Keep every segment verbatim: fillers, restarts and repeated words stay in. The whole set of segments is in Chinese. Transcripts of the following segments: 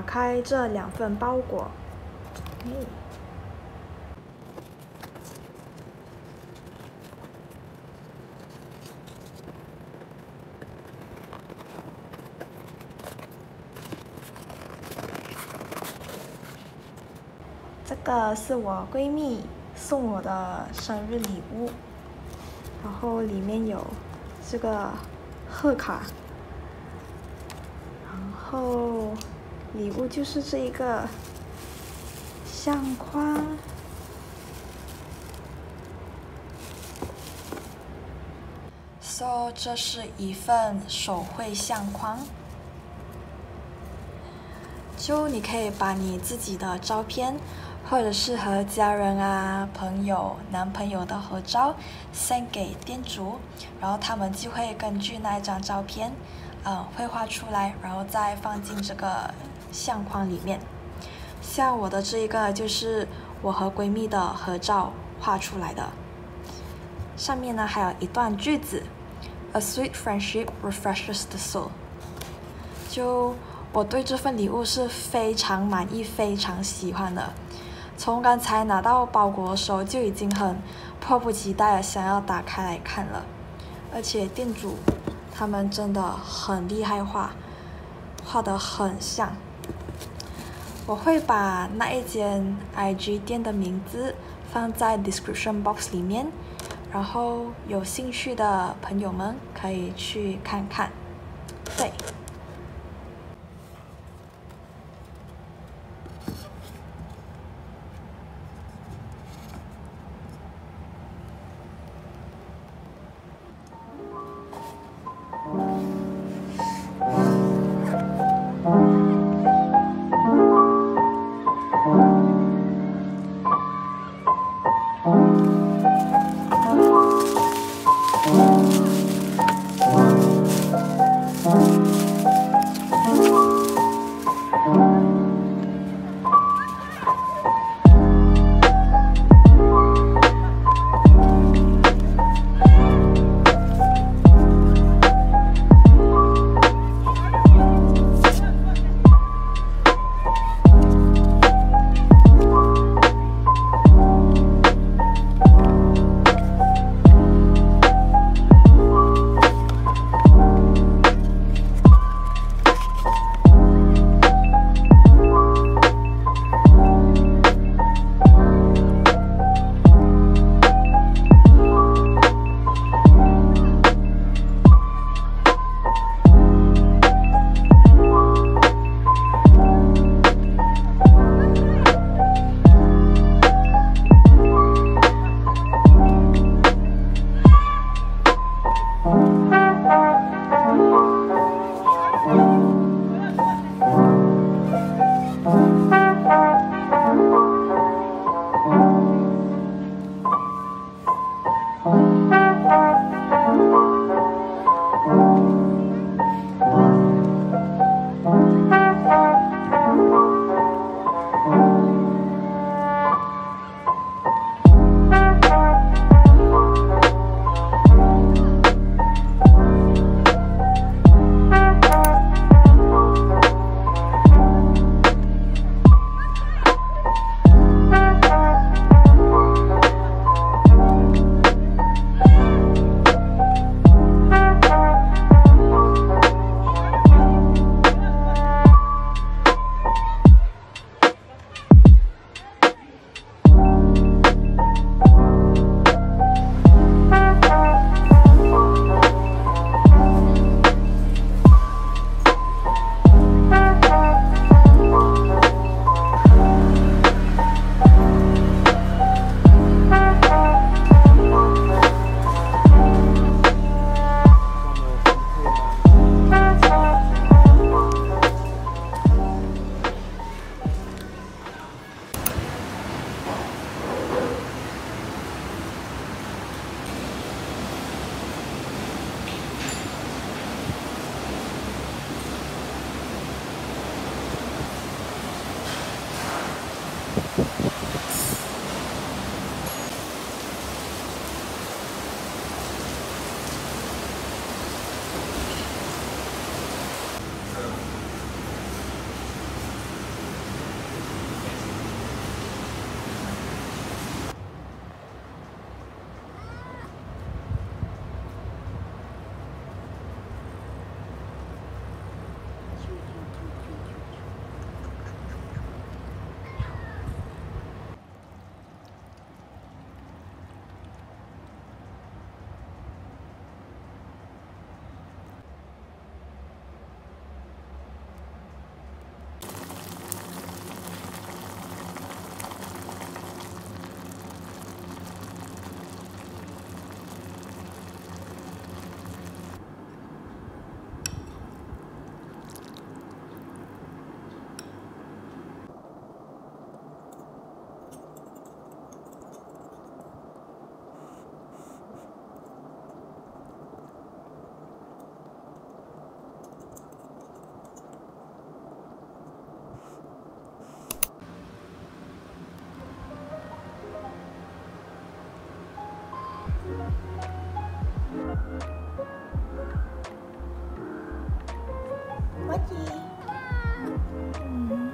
开这两份包裹。哎，这个是我闺蜜送我的生日礼物，然后里面有这个贺卡，然后礼物就是这一个相框，so 这是一份手绘相框，就你可以把你自己的照片，或者是和家人啊、朋友、男朋友的合照 send 给店主，然后他们就会根据那一张照片，嗯，绘画出来，然后再放进这个相框里面。像我的这一个就是我和闺蜜的合照画出来的，上面呢还有一段句子 ，A sweet friendship refreshes the soul。就我对这份礼物是非常满意、非常喜欢的。从刚才拿到包裹的时候就已经很迫不及待的想要打开来看了，而且店主他们真的很厉害画，画得很像。我会把那一间 I G 店的名字放在 description box 里面，然后有兴趣的朋友们可以去看看。对。 耶。 嗯。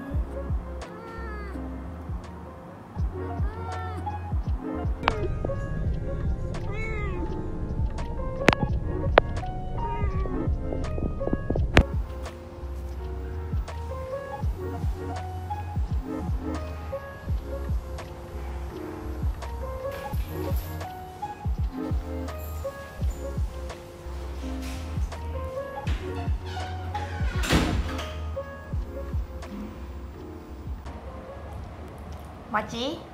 马吉。